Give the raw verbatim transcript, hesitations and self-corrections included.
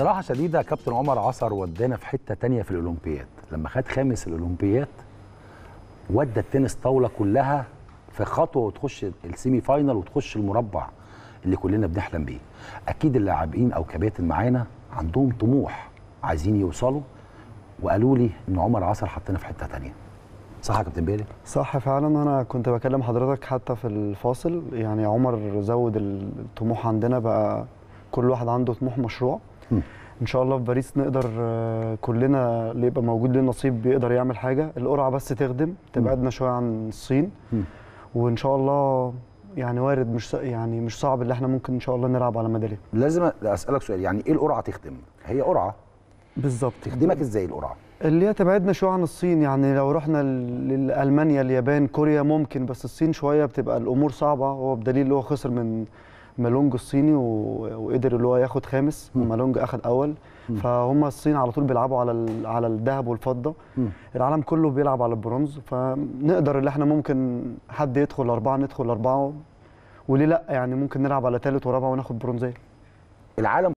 بصراحه شديده كابتن عمر عصر ودانا في حته تانية في الاولمبياد، لما خد خامس الاولمبياد ودى التنس طاوله كلها في خطوه وتخش السيمي فاينال وتخش المربع اللي كلنا بنحلم بيه. اكيد اللاعبين او كباتن معانا عندهم طموح عايزين يوصلوا، وقالوا لي ان عمر عصر حطنا في حته تانية. صح يا كابتن بيلي؟ صح فعلا. انا كنت بكلم حضرتك حتى في الفاصل، يعني عمر زود الطموح عندنا، بقى كل واحد عنده طموح مشروع. م. ان شاء الله في باريس نقدر كلنا اللي يبقى موجود له نصيب بيقدر يعمل حاجه. القرعه بس تخدم تبعدنا شويه عن الصين، م. وان شاء الله يعني وارد، مش يعني مش صعب اللي احنا ممكن ان شاء الله نلعب على ميداليه. لازم اسالك سؤال، يعني ايه القرعه تخدم؟ هي قرعه بالظبط. تخدمك ازاي القرعه؟ اللي هي تبعدنا شويه عن الصين، يعني لو رحنا لالمانيا اليابان كوريا ممكن، بس الصين شويه بتبقى الامور صعبه. هو بدليل اللي هو خسر من مالونج الصيني وقدر اللي هو ياخد خامس، ومالونج اخد اول. م. فهم الصين على طول بيلعبوا على على الذهب والفضه. م. العالم كله بيلعب على البرونز، فنقدر اللي احنا ممكن حد يدخل اربعه ندخل اربعه، وليه لا يعني ممكن نلعب على ثالث ورابع وناخد برونزيه. العالم